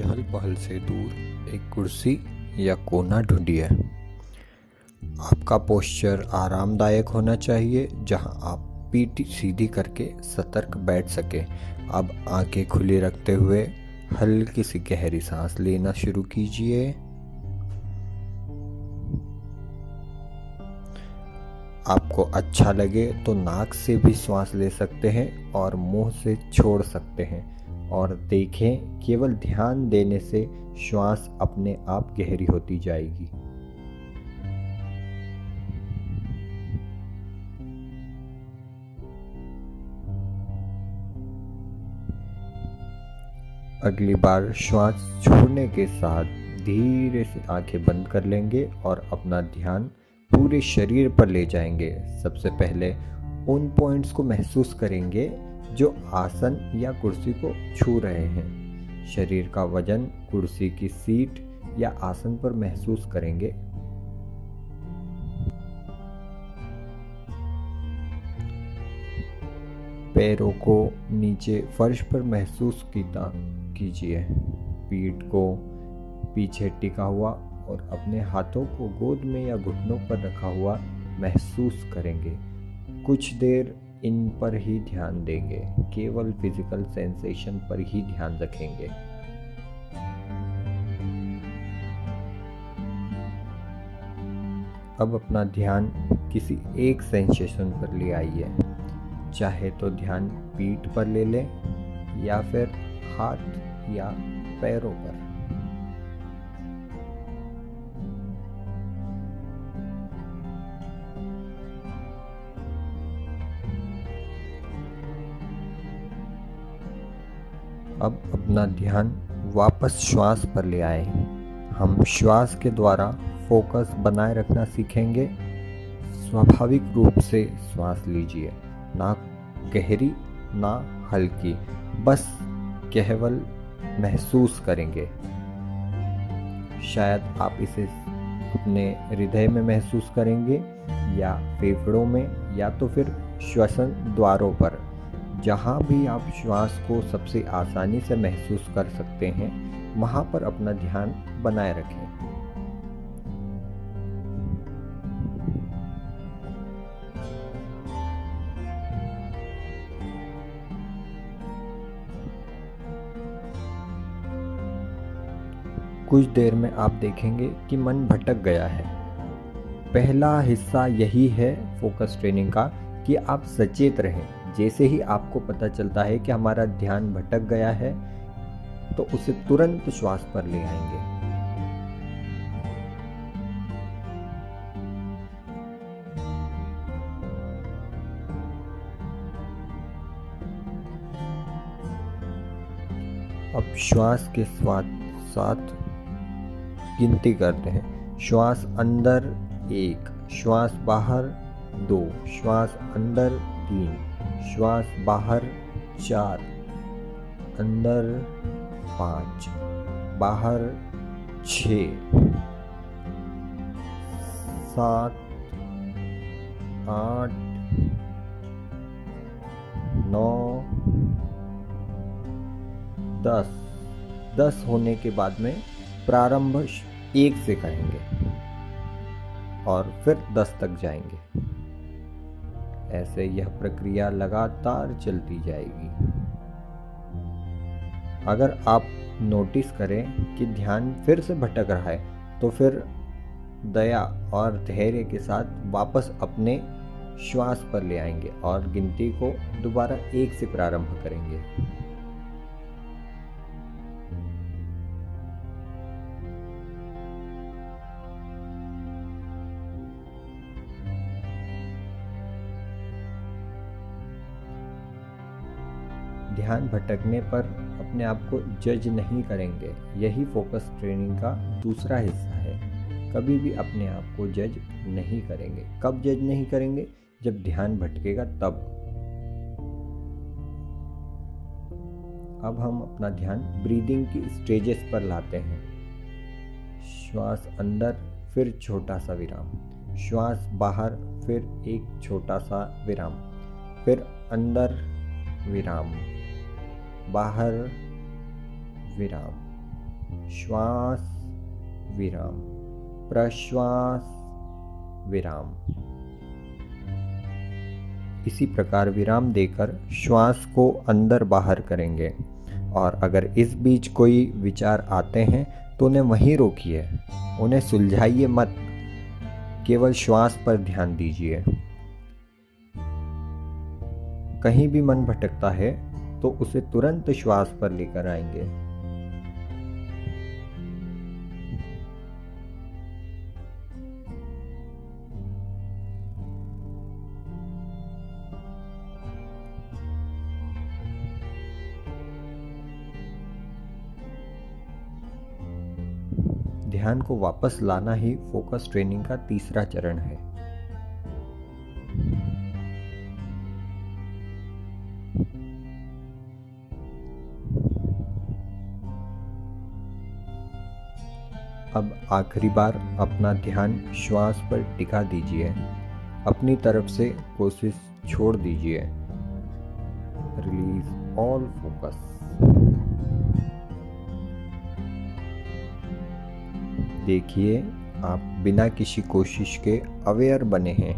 चहल पहल से दूर एक कुर्सी या कोना ढूंढिए। आपका पोस्चर आरामदायक होना चाहिए, जहां आप पीठ सीधी करके सतर्क बैठ सके। अब आंखें खुली रखते हुए हल्की सी गहरी सांस लेना शुरू कीजिए। आपको अच्छा लगे तो नाक से भी श्वास ले सकते हैं और मुंह से छोड़ सकते हैं। और देखें, केवल ध्यान देने से श्वास अपने आप गहरी होती जाएगी। अगली बार श्वास छोड़ने के साथ धीरे से आंखें बंद कर लेंगे और अपना ध्यान पूरे शरीर पर ले जाएंगे। सबसे पहले उन पॉइंट्स को महसूस करेंगे जो आसन या कुर्सी को छू रहे हैं। शरीर का वजन कुर्सी की सीट या आसन पर महसूस करेंगे। पैरों को नीचे फर्श पर महसूस कीजिए। पीठ को पीछे टिका हुआ और अपने हाथों को गोद में या घुटनों पर रखा हुआ महसूस करेंगे। कुछ देर इन पर ही ध्यान देंगे, केवल फिजिकल सेंसेशन पर ही ध्यान रखेंगे। अब अपना ध्यान किसी एक सेंसेशन पर ले आइए। चाहे तो ध्यान पीठ पर ले लें या फिर हाथ या पैरों पर। अब अपना ध्यान वापस श्वास पर ले आए। हम श्वास के द्वारा फोकस बनाए रखना सीखेंगे। स्वाभाविक रूप से श्वास लीजिए, ना गहरी ना हल्की, बस केवल महसूस करेंगे। शायद आप इसे अपने हृदय में महसूस करेंगे या फेफड़ों में या तो फिर श्वसन द्वारों पर। जहाँ भी आप श्वास को सबसे आसानी से महसूस कर सकते हैं, वहाँ पर अपना ध्यान बनाए रखें। कुछ देर में आप देखेंगे कि मन भटक गया है। पहला हिस्सा यही है फोकस ट्रेनिंग का कि आप सचेत रहें। जैसे ही आपको पता चलता है कि हमारा ध्यान भटक गया है, तो उसे तुरंत श्वास पर ले आएंगे। अब श्वास के साथ गिनती करते हैं। श्वास अंदर 1, श्वास बाहर 2, श्वास अंदर 3, श्वास बाहर 4, अंदर 5, बाहर 6, 7, 8, 9, 10 होने के बाद में प्रारंभ 1 से करेंगे और फिर 10 तक जाएंगे। ऐसे यह प्रक्रिया लगातार चलती जाएगी। अगर आप नोटिस करें कि ध्यान फिर से भटक रहा है, तो फिर दया और धैर्य के साथ वापस अपने श्वास पर ले आएंगे और गिनती को दोबारा 1 से प्रारंभ करेंगे। ध्यान भटकने पर अपने आप को जज नहीं करेंगे। यही फोकस ट्रेनिंग का दूसरा हिस्सा है। कभी भी अपने आप को जज नहीं करेंगे। कब जज नहीं करेंगे? जब ध्यान भटकेगा तब। अब हम अपना ध्यान ब्रीदिंग की स्टेजेस पर लाते हैं। श्वास अंदर, फिर छोटा सा विराम। श्वास बाहर, फिर एक छोटा सा विराम। फिर अंदर विराम, बाहर विराम। श्वास विराम, प्रश्वास विराम। इसी प्रकार विराम देकर श्वास को अंदर बाहर करेंगे। और अगर इस बीच कोई विचार आते हैं तो उन्हें वहीं रोकिए, उन्हें सुलझाइए मत, केवल श्वास पर ध्यान दीजिए। कहीं भी मन भटकता है तो उसे तुरंत श्वास पर लेकर आएंगे। ध्यान को वापस लाना ही फोकस ट्रेनिंग का तीसरा चरण है। अब आखिरी बार अपना ध्यान श्वास पर टिका दीजिए, अपनी तरफ से कोशिश छोड़ दीजिए। Release all focus. देखिए, आप बिना किसी कोशिश के अवेयर बने हैं।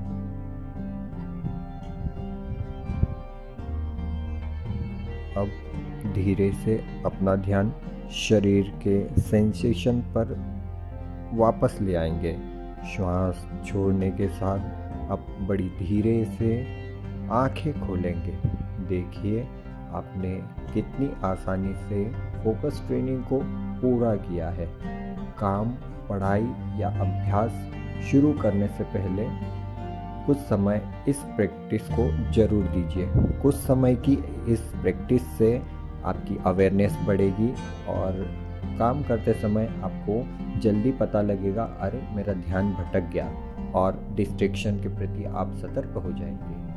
अब धीरे से अपना ध्यान शरीर के सेंसेशन पर वापस ले आएंगे। श्वास छोड़ने के साथ आप बड़ी धीरे से आंखें खोलेंगे। देखिए, आपने कितनी आसानी से फोकस ट्रेनिंग को पूरा किया है। काम, पढ़ाई या अभ्यास शुरू करने से पहले कुछ समय इस प्रैक्टिस को जरूर दीजिए। कुछ समय की इस प्रैक्टिस से आपकी अवेयरनेस बढ़ेगी और काम करते समय आपको जल्दी पता लगेगा, अरे मेरा ध्यान भटक गया, और डिस्ट्रैक्शन के प्रति आप सतर्क हो जाएंगे।